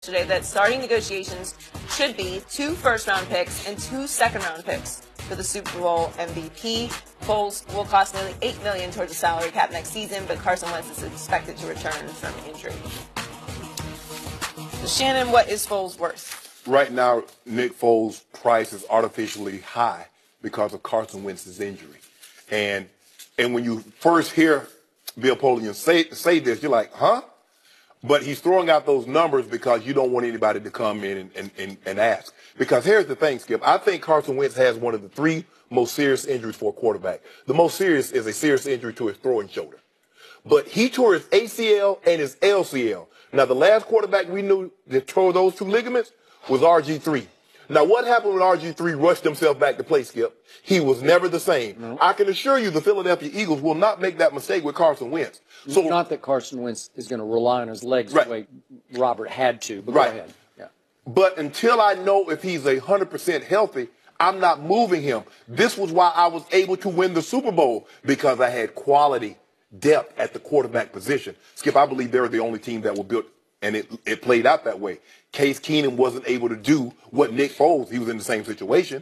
today that starting negotiations should be 2 first-round picks and 2 second-round picks for the Super Bowl MVP. Foles will cost nearly $8 million towards the salary cap next season, but Carson Wentz is expected to return from injury. So Shannon, what is Foles worth? Right now, Nick Foles' price is artificially high because of Carson Wentz's injury. And when you first hear Bill Polian say this, you're like, huh? But he's throwing out those numbers because you don't want anybody to come in and ask. Because here's the thing, Skip. I think Carson Wentz has one of the 3 most serious injuries for a quarterback. The most serious is a serious injury to his throwing shoulder. But he tore his ACL and his LCL. Now, the last quarterback we knew that tore those 2 ligaments was RG3. Now, what happened when RG3 rushed himself back to play, Skip? He was never the same. No. I can assure you the Philadelphia Eagles will not make that mistake with Carson Wentz. So, not that Carson Wentz is going to rely on his legs the way Robert had to, but go ahead. Yeah. But until I know if he's 100% healthy, I'm not moving him. This was why I was able to win the Super Bowl, because I had quality depth at the quarterback position. Skip, I believe they're the only team that were built, and it played out that way. Case Keenum wasn't able to do what Nick Foles, he was in the same situation.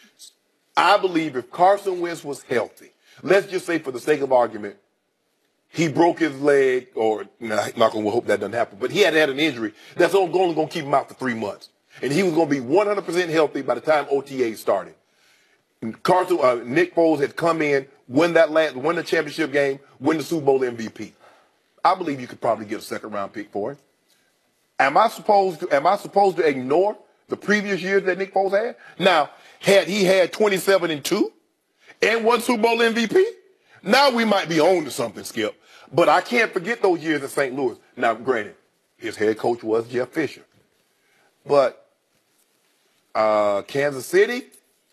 I believe if Carson Wentz was healthy, let's just say for the sake of argument, he broke his leg, or not going to hope that doesn't happen, but he had an injury that's only going to keep him out for 3 months. And he was going to be 100% healthy by the time OTA started. Nick Foles had come in, win the championship game, win the Super Bowl MVP. I believe you could probably get a second-round pick for him. Am I supposed to ignore the previous years that Nick Foles had? Now, had he had 27-2 and won Super Bowl MVP, now we might be on to something, Skip. But I can't forget those years in St. Louis. Now, granted, his head coach was Jeff Fisher. But Kansas City,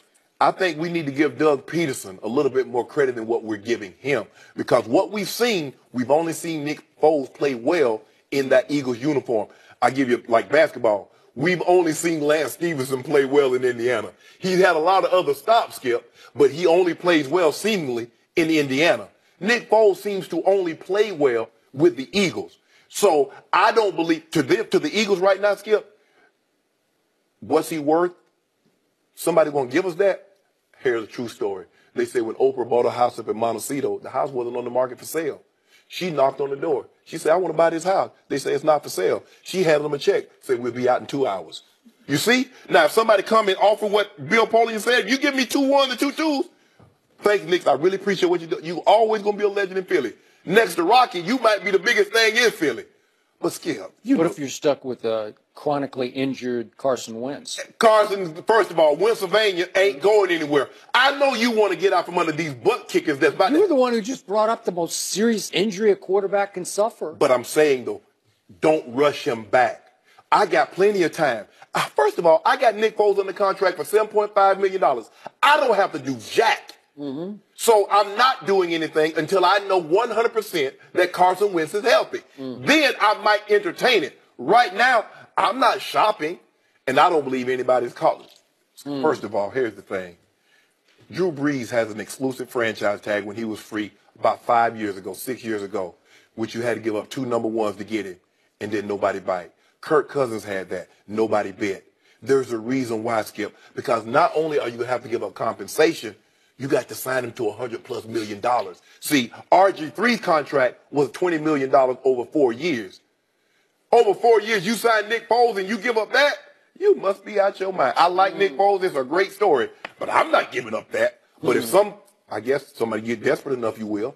I think we need to give Doug Peterson a little bit more credit than what we're giving him. Because what we've only seen Nick Foles play well in that Eagles uniform. I give you, like basketball, we've only seen Lance Stevenson play well in Indiana. He's had a lot of other stops, Skip, but he only plays well seemingly in Indiana. Nick Foles seems to only play well with the Eagles. So I don't believe, to the Eagles right now, Skip, what's he worth? Somebody going to give us that? Here's a true story. They say when Oprah bought a house up in Montecito, the house wasn't on the market for sale. She knocked on the door. She said, I want to buy this house. They say it's not for sale. She handed them a check, said we'll be out in 2 hours. You see? Now, if somebody come and offer what Bill Polian said, you give me 2 1s and 2 2s. Thanks, Nick. I really appreciate what you do. You always going to be a legend in Philly. Next to Rocky, you might be the biggest thing in Philly. But Skip. What if you're stuck with a chronically injured Carson Wentz? Carson, first of all, Pennsylvania ain't going anywhere. I know you want to get out from under these butt kickers that's about You're the one who just brought up the most serious injury a quarterback can suffer. But I'm saying, though, don't rush him back. I got plenty of time. First of all, I got Nick Foles under contract for $7.5 million. I don't have to do jack. Mm-hmm. So I'm not doing anything until I know 100% that Carson Wentz is healthy. Mm-hmm. Then I might entertain it. Right now, I'm not shopping, and I don't believe anybody's calling. Mm. First of all, here's the thing. Drew Brees has an exclusive franchise tag when he was free about 5 years ago, 6 years ago, which you had to give up 2 number ones to get it, and then nobody bite. Kirk Cousins had that. Nobody bit. There's a reason why, Skip, because not only are you going to have to give up compensation, you got to sign him to $100+ million. See, RG3's contract was $20 million over 4 years. Over 4 years, you sign Nick Foles and you give up that? You must be out your mind. I like Nick Foles. It's a great story. But I'm not giving up that. But if I guess somebody get desperate enough, you will.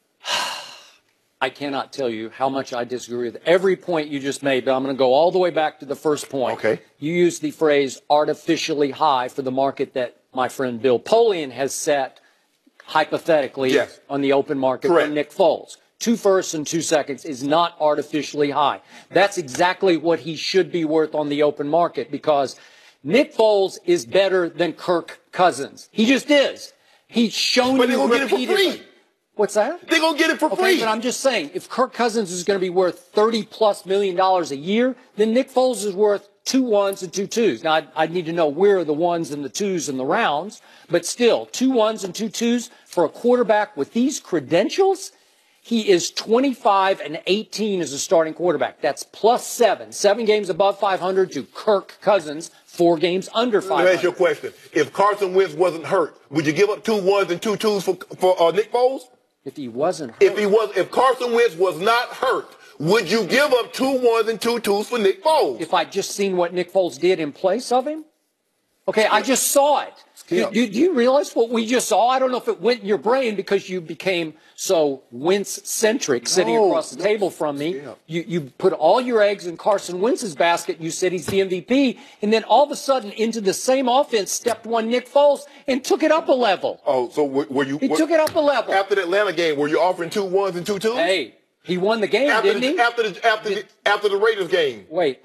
I cannot tell you how much I disagree with every point you just made, but I'm going to go all the way back to the first point. Okay. You used the phrase artificially high for the market that my friend Bill Polian has set hypothetically on the open market for Nick Foles. 2 firsts and 2 seconds is not artificially high. That's exactly what he should be worth on the open market, because Nick Foles is better than Kirk Cousins. He just is. He's shown but you repeatedly. But they're going to get it for free. What's that? They're going to get it for free. But I'm just saying, if Kirk Cousins is going to be worth $30+ million a year, then Nick Foles is worth 2 1s and 2 2s. Now, I'd need to know where are the 1s and the 2s in the rounds, but still, 2 1s and 2 2s for a quarterback with these credentials, He is 25-18 as a starting quarterback. That's +7. 7 games above 500 to Kirk Cousins, 4 games under 500. Let me ask you a question. If Carson Wentz wasn't hurt, would you give up 2 1s and 2 2s for Nick Foles? If he wasn't hurt. If Carson Wentz was not hurt, would you give up 2 1s and 2 2s for Nick Foles? If I'd just seen what Nick Foles did in place of him? Okay, I just saw it. Do you realize what we just saw? I don't know if it went in your brain because you became so Wentz-centric sitting across the table from me. You put all your eggs in Carson Wentz's basket. You said he's the MVP. And then all of a sudden into the same offense stepped one Nick Foles and took it up a level. Oh, so were you? He took it up a level. After the Atlanta game, were you offering 2 1s and 2 2s? Hey, he won the game, didn't he? After the Raiders game. Wait,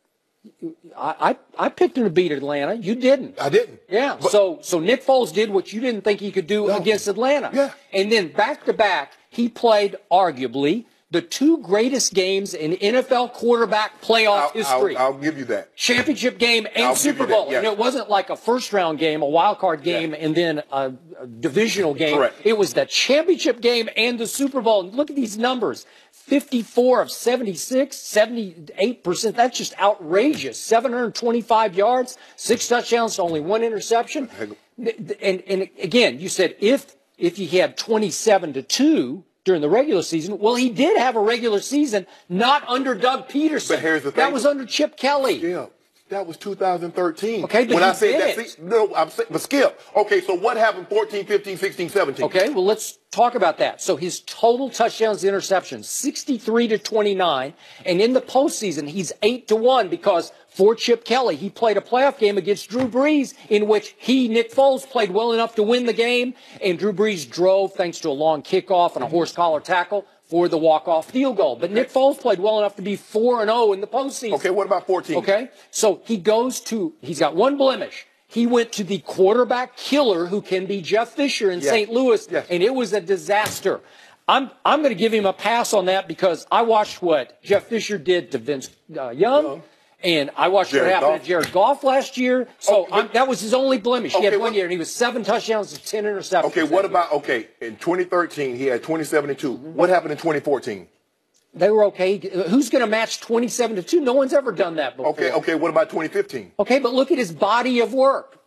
I picked him to beat Atlanta. You didn't. I didn't. Yeah. So Nick Foles did what you didn't think he could do against Atlanta. Yeah. And then back to back, he played arguably the 2 greatest games in NFL quarterback playoff history. I'll give you that. Championship game and Super Bowl. Yes. And it wasn't like a first-round game, a wild card game, and then a divisional game. Correct. It was the championship game and the Super Bowl. And look at these numbers. 54 of 76, 78%. That's just outrageous. 725 yards, 6 touchdowns to only 1 interception. And again, you said if he had 27-2 during the regular season, well, he did have a regular season, not under Doug Peterson. But here's the thing. That was under Chip Kelly. Yeah. That was 2013. Okay, but when I said that, no, I'm saying, but Skip. Okay, so what happened 14, 15, 16, 17? Okay, well, let's talk about that. So his total touchdowns to interceptions, 63-29, and in the postseason, he's 8-1 because for Chip Kelly, he played a playoff game against Drew Brees in which Nick Foles, played well enough to win the game, and Drew Brees drove thanks to a long kickoff and a horse collar tackle for the walk-off field goal. But Nick Foles played well enough to be 4-0 in the postseason. Okay, what about 14? Okay, so he's got one blemish. He went to the quarterback killer who can be Jeff Fisher in St. Louis, and it was a disaster. I'm going to give him a pass on that because I watched what Jeff Fisher did to Vince Young. And I watched what happened to Jared Goff last year. So that was his only blemish. He had 1 year, and he was 7 touchdowns and 10 interceptions. Okay, what about, in 2013, he had 27-2. What happened in 2014? They were okay. Who's going to match 27-2? No one's ever done that before. Okay, what about 2015? Okay, but look at his body of work.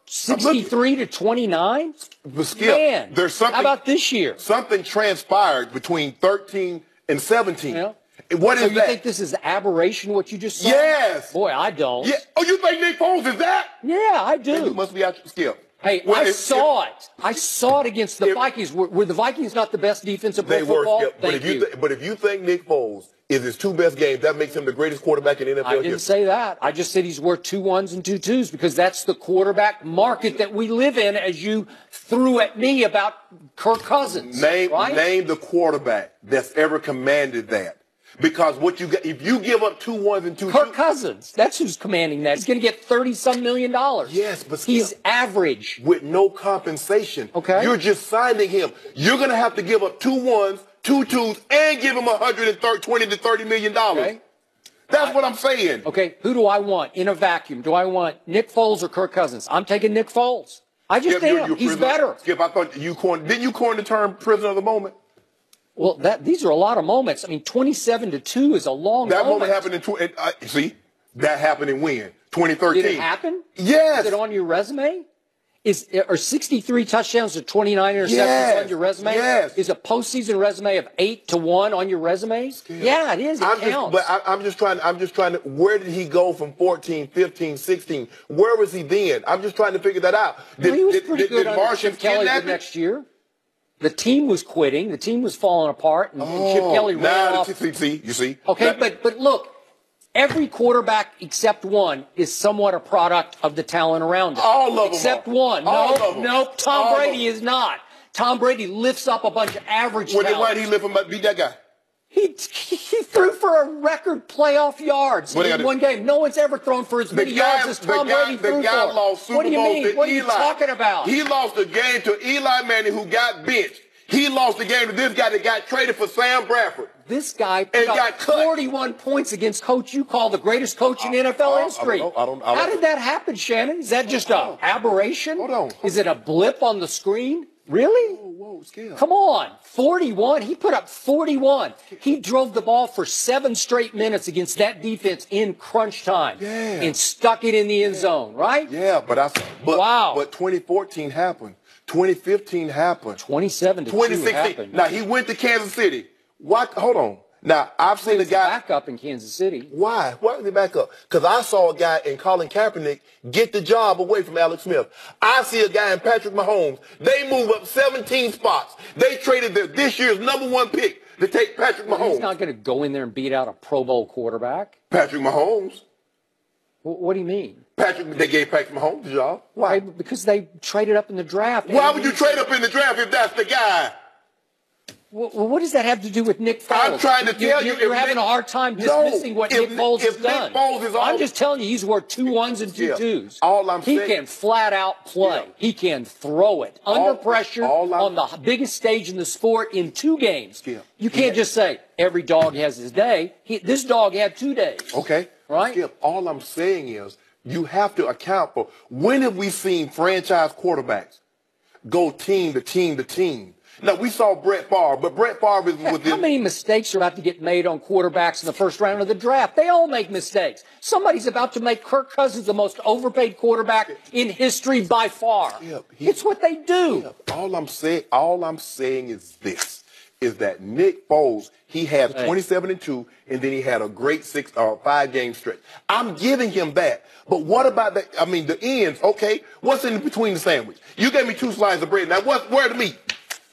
63-29? Skip, Man, there's something. How about this year? Something transpired between 13 and 17. Yeah. What is so that? You think this is aberration, what you just saw? Yes. Boy, I don't. Yeah. Oh, you think Nick Foles is that? Yeah, I do. Then you must be out, Skip. Hey, I saw it. I saw it against the Vikings. Were the Vikings not the best defense of pro football? Skip. But if you think Nick Foles is his 2 best games, that makes him the greatest quarterback in NFL history. I didn't say that. I just said he's worth 2 1s and 2 2s because that's the quarterback market that we live in, as you threw at me about Kirk Cousins. Name the quarterback that's ever commanded that. Because if you give up 2 1s and 2 2s. Kirk Cousins, that's who's commanding that. He's going to get $30-some million. Yes, but he's average. With no compensation. Okay. You're just signing him. You're going to have to give up 2 1s, 2 2s, and give him $20 to $30 million. Okay. That's what I'm saying. Okay, who do I want in a vacuum? Do I want Nick Foles or Kirk Cousins? I'm taking Nick Foles. I just am. He's better. Skip, I thought didn't you coin the term prisoner of the moment? Well, these are a lot of moments. I mean, 27-2 is a long moment. That moment happened in that happened in when? 2013. Did it happen? Yes. Is it on your resume? Are 63 touchdowns to 29 interceptions on your resume? Yes. Is a postseason resume of 8-1 on your resume? Yeah, it is. It counts. I'm just trying to. Where did he go from 14, 15, 16? Where was he then? I'm just trying to figure that out. He was pretty good under Chip Kelly the next year. The team was quitting. The team was falling apart. And Chip Kelly ran off. You see? Okay, but look, every quarterback except one is somewhat a product of the talent around him. All of them. Except one. Nope. Tom Brady is not. Tom Brady lifts up a bunch of average talent. Why did he lift him up? Beat that guy. He threw for a record playoff yards in one game. No one's ever thrown for as many yards as Tom Brady threw for. The guy lost Super Bowl to Eli. What are you talking about? He lost the game to Eli Manning, who got benched. He lost the game to this guy that got traded for Sam Bradford. This guy put up 41 points against coach you call the greatest coach in NFL history. How did that happen, Shannon? Is that just an aberration? Hold on. Is it a blip on the screen? Really? Whoa. Whoa, Skip. Come on, 41. He put up 41. He drove the ball for 7 straight minutes against that defense in crunch time. Yeah. And stuck it in the end zone, right? Yeah, but wow. But 2014 happened. 2015 happened. 27 to 2016 happened. Now he went to Kansas City. What? Hold on. Now I've seen a guy back up in Kansas City. Why? Why did he back up? Because I saw a guy in Colin Kaepernick get the job away from Alex Smith. I see a guy in Patrick Mahomes. They move up 17 spots. They traded this year's #1 pick to take Patrick Mahomes. He's not going to go in there and beat out a Pro Bowl quarterback. Patrick Mahomes. What do you mean? They gave Patrick Mahomes the job. Why? Because they traded up in the draft. Why would you trade up in the draft if that's the guy? Well, what does that have to do with Nick Foles? I'm trying to tell you. You're having a hard time dismissing what Nick Foles has done. I'm just telling you, he's worth 2 1s and 2 2s. All I'm saying, he can flat out play. Yeah. He can throw it under pressure on the biggest stage in the sport in 2 games. You can't just say every dog has his day. This dog had 2 days. Okay. Right? Skip, all I'm saying is you have to account for when have we seen franchise quarterbacks go team to team to team? Now, we saw Brett Favre, but Brett Favre is within... How many mistakes are about to get made on quarterbacks in the first round of the draft? They all make mistakes. Somebody's about to make Kirk Cousins the most overpaid quarterback in history by far. It's what they do. All I'm saying is this, is that Nick Foles, he had 27-2, and then he had a great 5-game stretch. I'm giving him that. But what about that? I mean, the ends, okay? What's in between the sandwich? You gave me 2 slices of bread. Now, where the meat?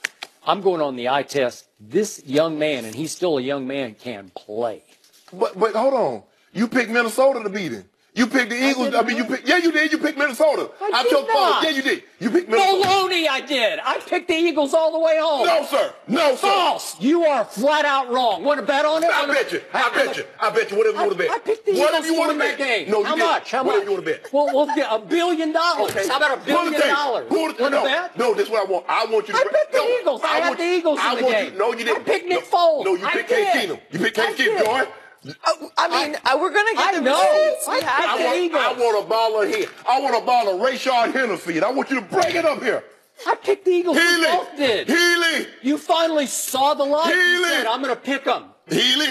I'm going on the eye test. This young man, and he's still a young man, can play. But hold on. You picked Minnesota to beat him. You picked the Eagles. You did. You picked Minnesota. I did not. Yeah, you did. You picked Minnesota. Baloney, I did. I picked the Eagles all the way home. No, sir. No, sir. False. You are flat out wrong. Want to bet on it? I bet you. Whatever you want to bet. I picked the Eagles to win that game. No, How much? Whatever you want to bet. Well, we'll get $1 billion. Okay. How about $1 billion? Want to bet? No, this is what I want. I want you to bet. I bet the Eagles. I had the Eagles in the game. No, you didn't. I picked Nick Foles. No, you picked Case Keenum. You picked Case Keenum, Joy. I mean, we're going to get the receipts. I want a ball of here. I want a ball of Rashard Hennessy, and I want you to bring it up here. I picked the Eagles. Healy. We both did. Healy. You finally saw the light. Healy. Said, I'm going to pick them. Healy.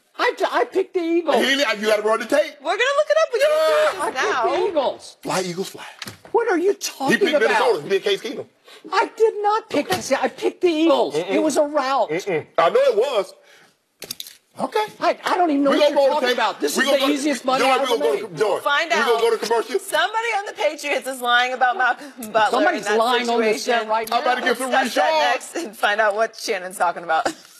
I picked the Eagles. Healy, you got to run the tape. We're going to look it up. I picked the Eagles. Fly, Eagles, fly. What are you talking about? He picked Minnesota. He picked Case Keenum. I did not pick I picked the Eagles. It was a route. I know it was. Okay. I don't even know what you're talking about. This is the easiest money I've ever made. Find out. We're going to go to commercial. Somebody on the Patriots is lying about Malcolm Butler. Somebody's lying on the set right now. I'm about to get some Discuss that next and find out what Shannon's talking about.